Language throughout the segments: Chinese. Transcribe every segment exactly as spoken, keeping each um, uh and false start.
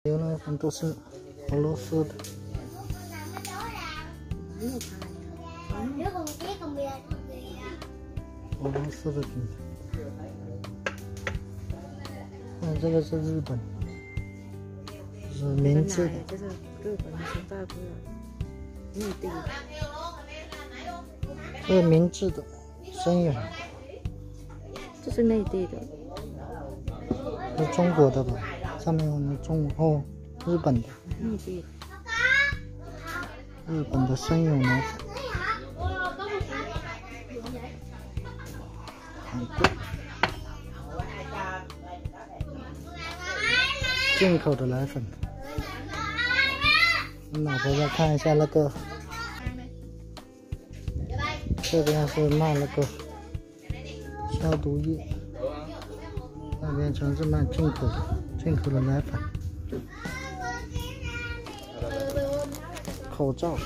牛奶粉都是俄罗斯的。俄罗斯的品牌。嗯，这个是日本，是明治的。 这是日本是大哥内地的。 这个明治的，深远。 这是内地的。 是中国的吧？上面有那中哦，日本的。 内地的。 日本的深永奶粉。很贵。进口的奶粉。我老婆再看一下那个，这边是卖那个消毒液，那边全是卖进口的，进口的奶粉。口罩。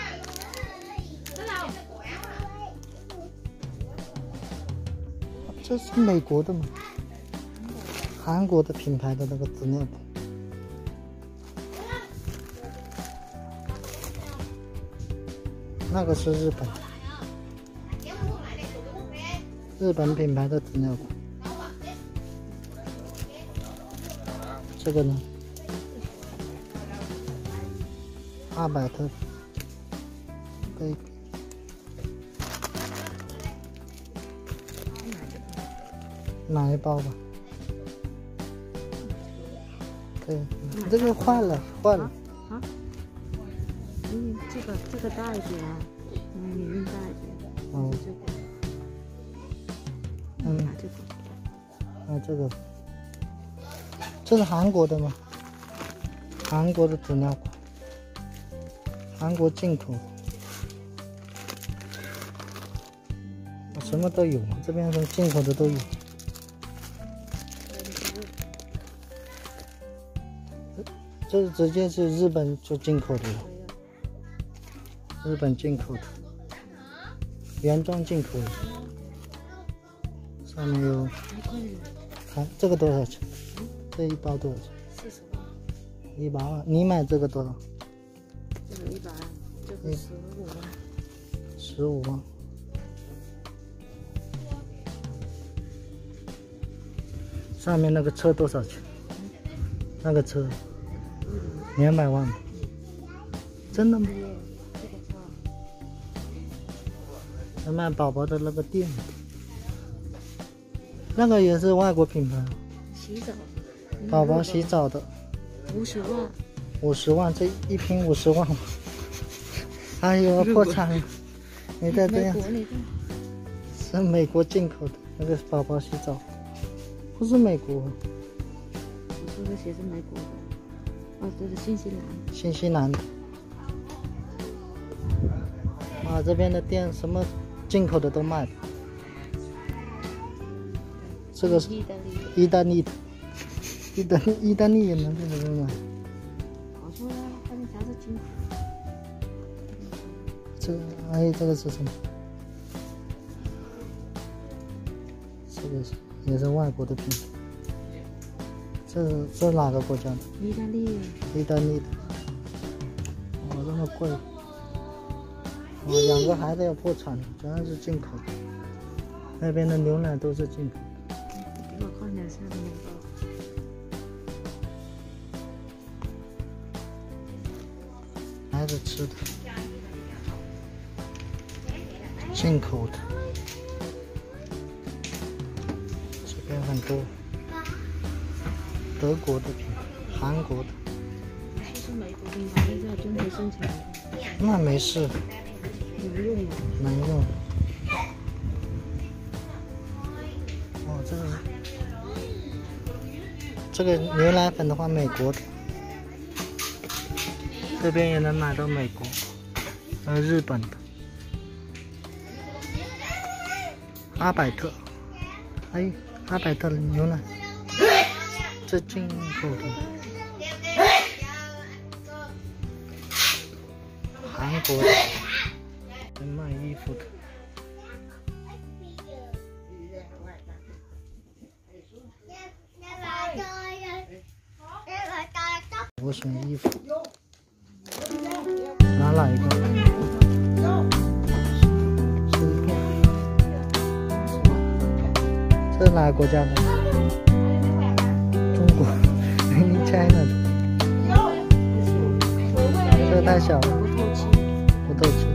这是美国的吗？韩国的品牌的那个纸尿布。那个是日本，日本品牌的纸尿布。这个呢？阿百特，baby，买一包吧。对，这个坏了，坏了。 啊？嗯，这个这个大一点，嗯，里面大一点。哦。这个。嗯，拿这个。 啊，这个。这是韩国的吗？韩国的纸尿裤。韩国进口，什么都有，这边的进口的都有。这直接是日本就进口的了，日本进口的，原装进口的。上面有，看这个多少钱？这一包多少钱？ 四十万。 一百万。你买这个多少？ 这个一百，这个十五万。 十五万。上面那个车多少钱？那个车两百万。真的吗？还卖宝宝的那个垫，那个也是外国品牌。 洗澡。 宝宝洗澡的。 五十万。 五十万，这一瓶五十万。哎呦，破产了！你再这样，是美国进口的那个宝宝洗澡，不是美国。 我说的鞋是美国的，哦，这是新西兰。 新西兰的。啊，这边的店什么进口的都卖。这个是意大利的。 意大利的，意大利意大利也能在这边买。 我说他们啥是进口？ 这个，哎，这个是什么？这个是也是外国的品牌。这是这是哪个国家的？ 意大利。 意大利的。哦，这么贵。哦，养个孩子要破产了，全是进口的。那边的牛奶都是进口的。 给我看一下那个。 孩子吃的。进口的，这边很多，德国的品牌，韩国的。 这是美国品牌在中国生产的。 那没事。 能用吗？ 能用。哦，这个这个牛奶粉的话，美国的，这边也能买到美国，还有日本的。阿百特，哎，阿百特的牛奶，这进口的，韩国的，在卖衣服的。 国选衣服，拿哪一个？是一个，这是哪个国家的？中国 ，Made in China 的。这个太小了， 不透气， 不透气。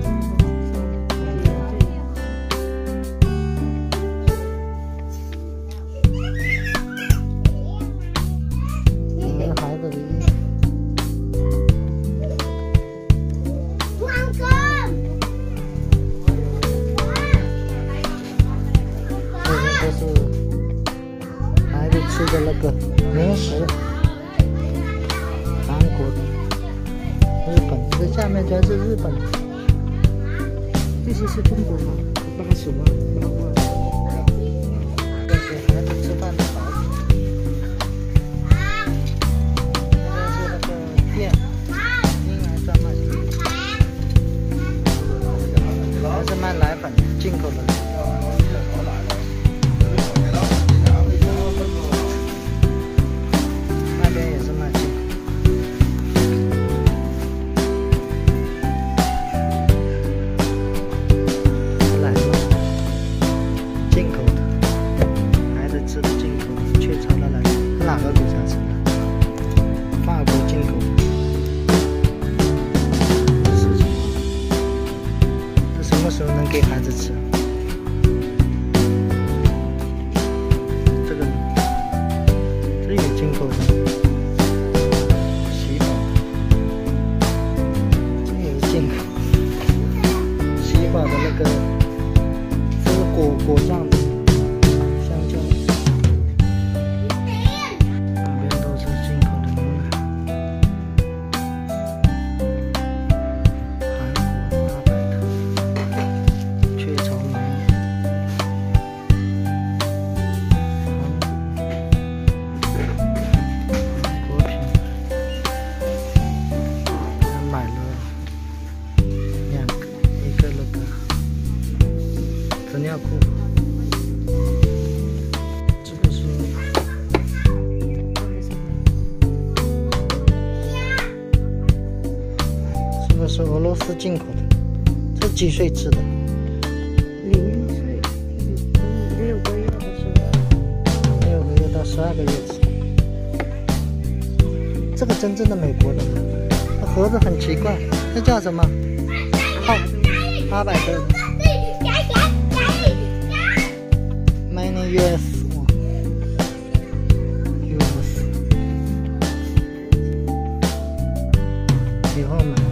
吃的那个零食，韩国的、日本，这下面全是日本的。 这些是中国吗？八十万，八万。 这是孩子吃饭的勺子。那个是那个店，婴儿专卖店，还是卖奶粉的，进口的。哪个国家吃的？法国进口的事情，这什么时候能给孩子吃？这个，这也进口的，洗宝，这也是进口，洗宝的那个，这是果果酱的。纸尿裤，这个是，这个是俄罗斯进口的，这几岁吃的？ 零岁，六个月到十二， 六个月到十二个月吃。这个真正的美国的，它盒子很奇怪，这叫什么？八八百多。Many U S 哇 ，U S 以后买。